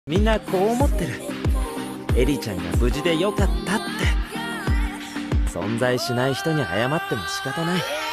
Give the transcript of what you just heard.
みんなこう思ってる。エリちゃんが無事でよかったって。存在しない人に謝っても仕方ない。